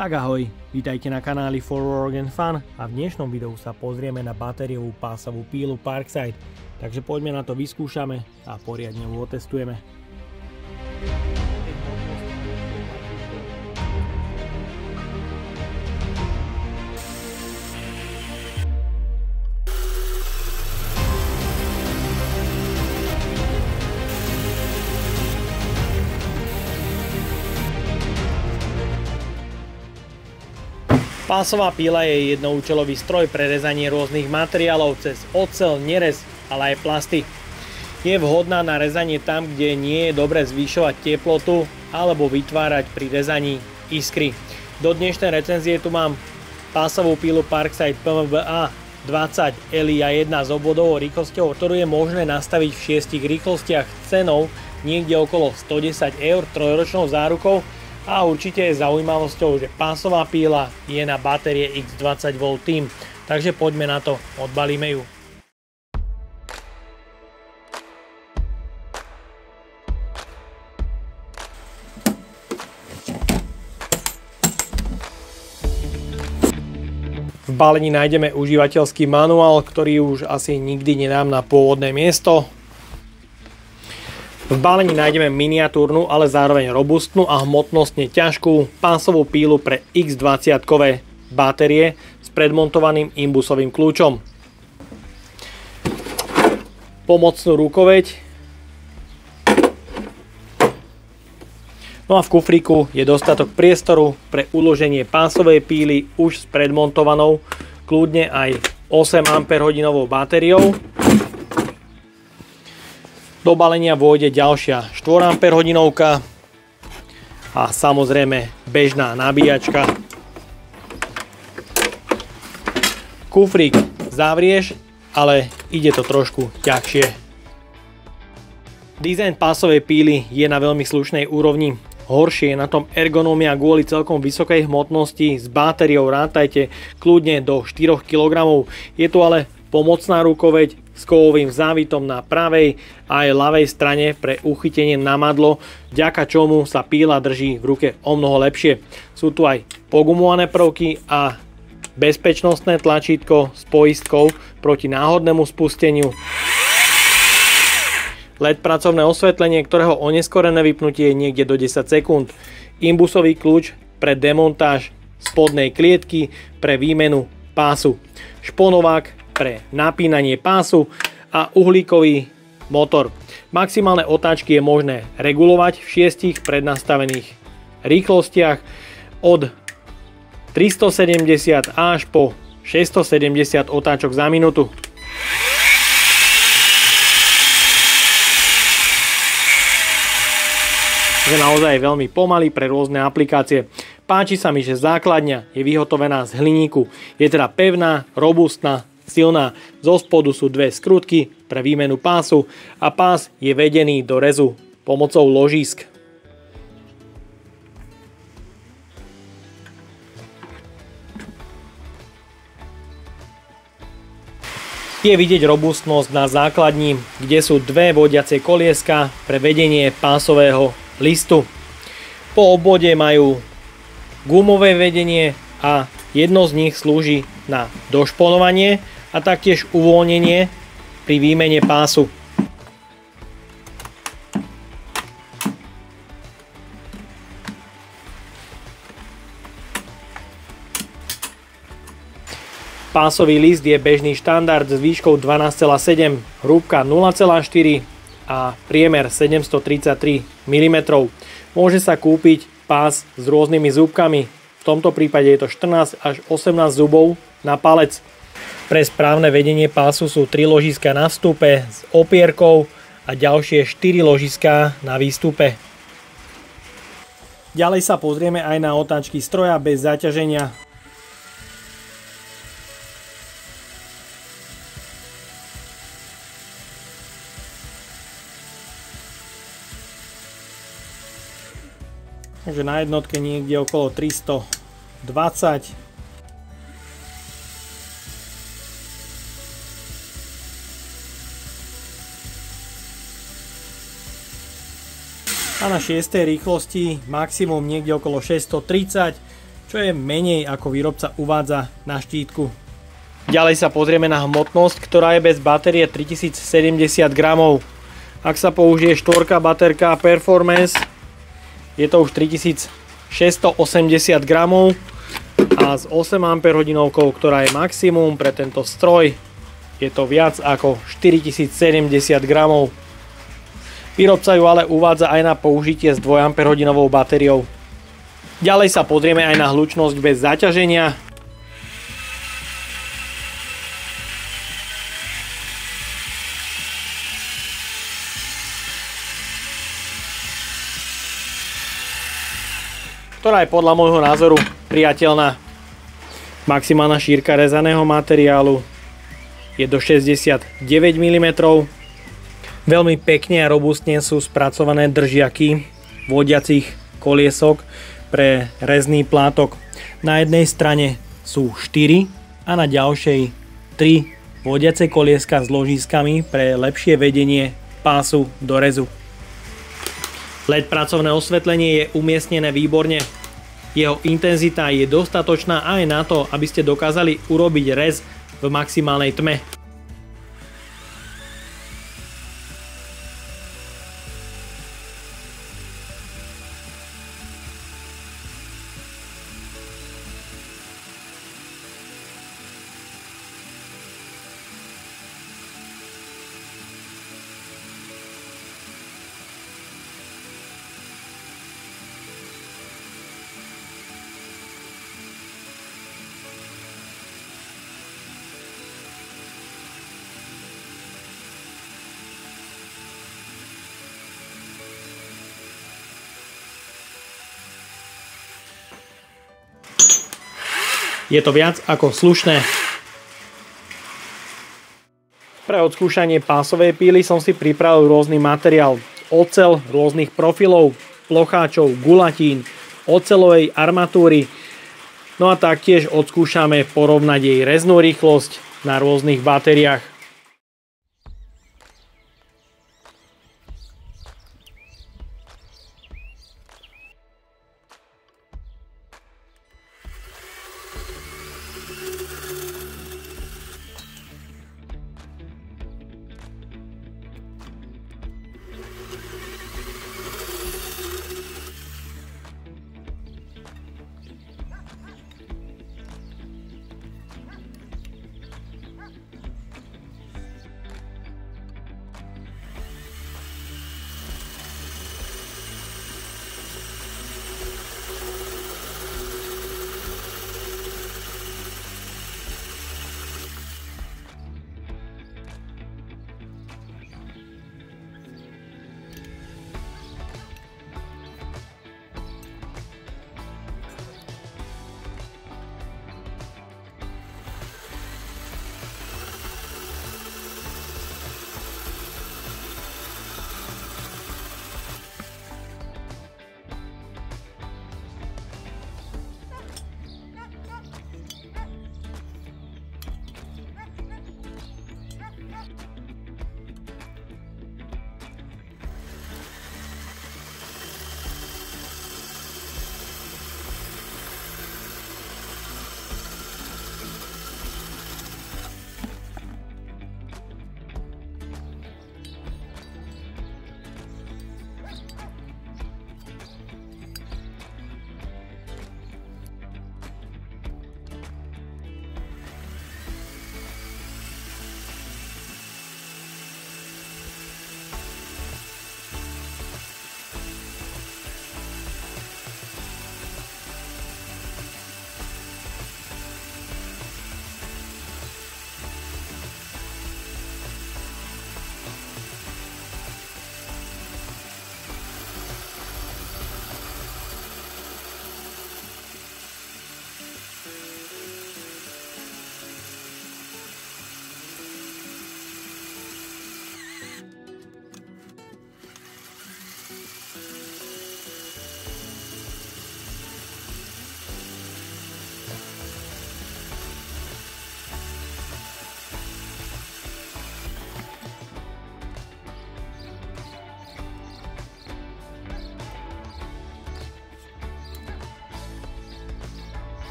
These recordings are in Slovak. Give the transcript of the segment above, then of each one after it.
Tak ahoj, vítajte na kanáli For Work and Fun a v dnešnom videu sa pozrieme na batériovú pásovú pílu Parkside. Takže poďme na to, vyskúšame a poriadne ju otestujeme. Pásová píla je jednoúčelový stroj pre rezanie rôznych materiálov cez oceľ, nerez, ale aj plasty. Je vhodná na rezanie tam, kde nie je dobre zvyšovať teplotu alebo vytvárať pri rezaní iskry. Do dnešnej recenzie tu mám pásovú pílu Parkside PMBA 20 LIA 1 s obvodovou rýchlosťou, ktorú je možné nastaviť v 6 rýchlostiach cenou niekde okolo 110 €, trojročnou zárukou. A určite je zaujímavosťou, že pásová píla je na batérie X20V Team. Takže poďme na to, odbalíme ju. V balení nájdeme užívateľský manuál, ktorý už asi nikdy nedám na pôvodné miesto. V balení nájdeme miniatúrnu, ale zároveň robustnú a hmotnostne ťažkú pásovú pílu pre X20-kové batérie s predmontovaným imbusovým kľúčom. Pomocnú rukoveď. No a v kufríku je dostatok priestoru pre uloženie pásovej píly už s predmontovanou, kľudne aj 8 Ah batériou. Do balenia vôjde ďalšia 4 Ah a samozrejme bežná nabíjačka. Kufrík zavrieš, ale ide to trošku ťažšie. Dizajn pásovej píly je na veľmi slušnej úrovni. Horšie je na tom ergonómia kvôli celkom vysokej hmotnosti. S batériou rátajte kľudne do 4 kg. Je tu ale pomocná rukoveď s kovovým závitom na pravej a aj ľavej strane pre uchytenie na madlo, vďaka čomu sa píla drží v ruke omnoho lepšie. Sú tu aj pogumované prvky a bezpečnostné tlačítko s poistkou proti náhodnému spusteniu. LED pracovné osvetlenie, ktorého oneskorené vypnutie je niekde do 10 sekúnd. Imbusový kľúč pre demontáž spodnej klietky pre výmenu pásu. Šponovák pre napínanie pásu a uhlíkový motor. Maximálne otáčky je možné regulovať v 6 prednastavených rýchlostiach od 370 až po 670 otáčok za minútu. Je naozaj veľmi pomalý pre rôzne aplikácie. Páči sa mi, že základňa je vyhotovená z hliníku. Je teda pevná, robustná, silná. Zo spodu sú dve skrutky pre výmenu pásu a pás je vedený do rezu pomocou ložísk. Je vidieť robustnosť na základni, kde sú dve vodiace kolieska pre vedenie pásového listu. Po obvode majú gumové vedenie a jedno z nich slúži na došponovanie a taktiež uvoľnenie pri výmene pásu. Pásový list je bežný štandard s výškou 12,7, hrúbka 0,4 a priemer 733 mm. Môže sa kúpiť pás s rôznymi zúbkami. V tomto prípade je to 14 až 18 zubov na palec. Pre správne vedenie pásu sú 3 ložiská na vstupe s opierkou a ďalšie 4 ložiská na výstupe. Ďalej sa pozrieme aj na otáčky stroja bez zaťaženia. Takže na jednotke niekde okolo 320. A na 6. rýchlosti maximum niekde okolo 630, čo je menej ako výrobca uvádza na štítku. Ďalej sa pozrieme na hmotnosť, ktorá je bez batérie 3070 gramov. Ak sa použije 4 baterka Performance, je to už 3680 gramov a s 8 Ah, ktorá je maximum pre tento stroj, je to viac ako 4070 gramov. Výrobca ju ale uvádza aj na použitie s 2 Ah batériou. Ďalej sa pozrieme aj na hlučnosť bez zaťaženia. Ktorá je podľa môjho názoru priateľná. Maximálna šírka rezaného materiálu je do 69 mm. Veľmi pekne a robustne sú spracované držiaky vodiacich koliesok pre rezný plátok. Na jednej strane sú 4 a na ďalšej 3 vodiace kolieska s ložiskami pre lepšie vedenie pásu do rezu. LED pracovné osvetlenie je umiestnené výborne. Jeho intenzita je dostatočná aj na to, aby ste dokázali urobiť rez v maximálnej tme. Je to viac ako slušné. Pre odskúšanie pásovej píly som si pripravil rôzny materiál. Oceľ rôznych profilov, plocháčov, gulatín, oceľovej armatúry. No a taktiež odskúšame porovnať jej reznú rýchlosť na rôznych batériách.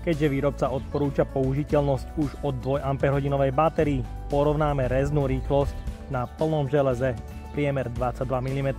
Keďže výrobca odporúča použiteľnosť už od 2 Ah batérii, porovnáme reznú rýchlosť na plnom železe priemer 22 mm.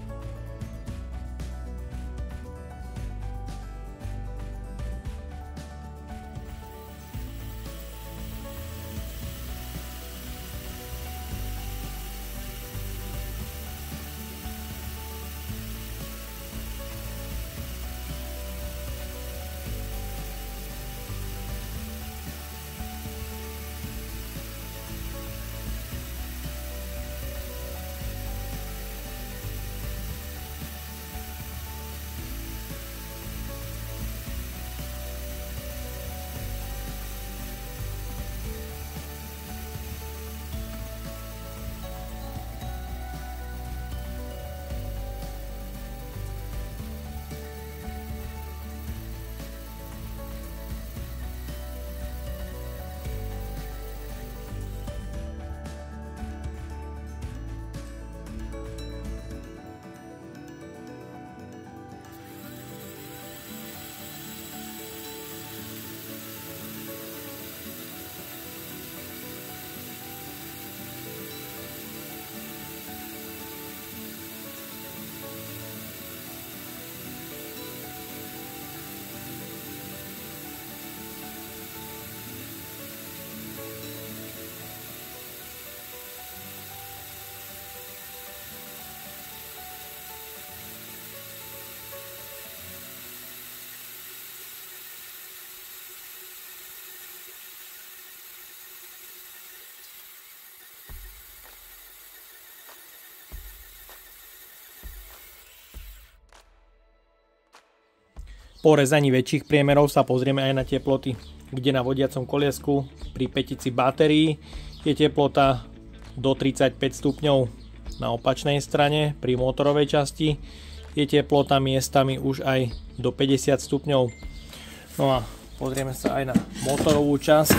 Po rezaní väčších priemerov sa pozrieme aj na teploty, kde na vodiacom koliesku pri pätici batérií je teplota do 35 stupňov. Na opačnej strane pri motorovej časti je teplota miestami už aj do 50 stupňov. No a pozrieme sa aj na motorovú časť,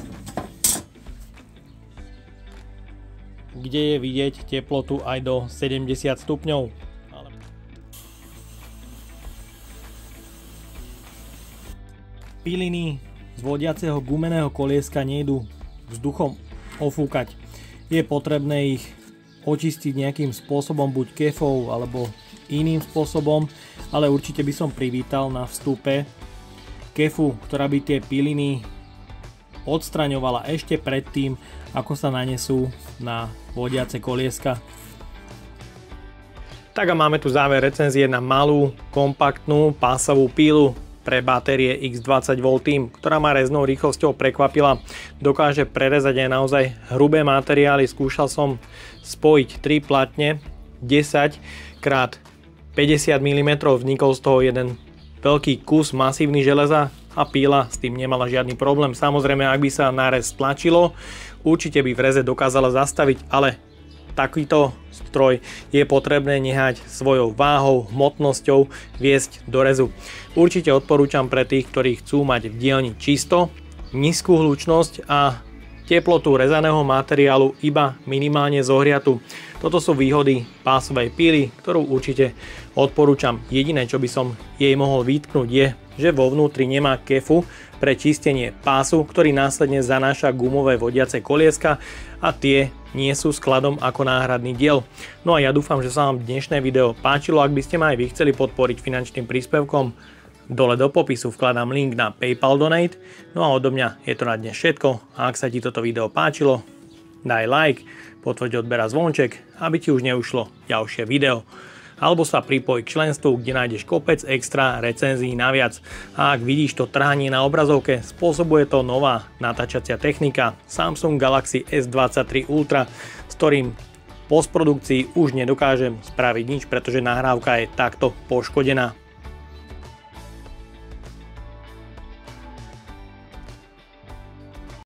kde je vidieť teplotu aj do 70 stupňov. Piliny z vodiaceho gumeného kolieska nejdu vzduchom ofúkať. Je potrebné ich očistiť nejakým spôsobom, buď kefou alebo iným spôsobom, ale určite by som privítal na vstupe kefu, ktorá by tie piliny odstraňovala ešte predtým, ako sa nanesú na vodiace kolieska. Tak a máme tu záver recenzie na malú, kompaktnú pásovú pílu pre batérie X20V Team, ktorá ma reznou rýchlosťou prekvapila. Dokáže prerezať aj naozaj hrubé materiály. Skúšal som spojiť 3 platne 10 x 50 mm, vznikol z toho jeden veľký kus masívny železa a píla s tým nemala žiadny problém. Samozrejme, ak by sa nárez tlačilo, určite by v reze dokázala zastaviť, ale takýto stroj je potrebné nehať svojou váhou, hmotnosťou viesť do rezu. Určite odporúčam pre tých, ktorí chcú mať v dielni čisto, nízku hlučnosť a teplotu rezaného materiálu iba minimálne zohriatu. Toto sú výhody pásovej píly, ktorú určite odporúčam. Jediné, čo by som jej mohol vytknúť, je, že vo vnútri nemá kefu pre čistenie pásu, ktorý následne zanáša gumové vodiace kolieska a tie nie sú skladom ako náhradný diel. No a ja dúfam, že sa vám dnešné video páčilo. Ak by ste ma aj vy chceli podporiť finančným príspevkom, dole do popisu vkladám link na PayPal Donate. No a odo mňa je to na dnes všetko. A ak sa ti toto video páčilo, daj like, potvrď odber a zvonček, aby ti už neušlo ďalšie video. Alebo sa pripoj k členstvu, kde nájdeš kopec extra recenzií naviac. A ak vidíš to trhanie na obrazovke, spôsobuje to nová natáčacia technika Samsung Galaxy S23 Ultra, s ktorým v postprodukcii už nedokážem spraviť nič, pretože nahrávka je takto poškodená.